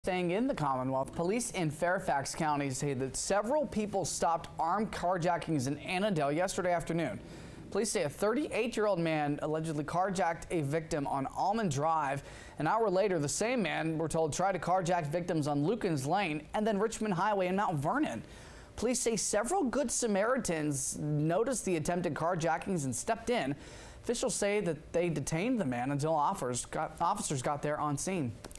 Staying in the Commonwealth, police in Fairfax County say that several people stopped armed carjackings in Annandale yesterday afternoon. Police say a 38-year-old man allegedly carjacked a victim on Almond Drive. An hour later, the same man, we're told, tried to carjack victims on Lukens Lane and then Richmond Highway in Mount Vernon. Police say several Good Samaritans noticed the attempted carjackings and stepped in. Officials say that they detained the man until officers got there on scene.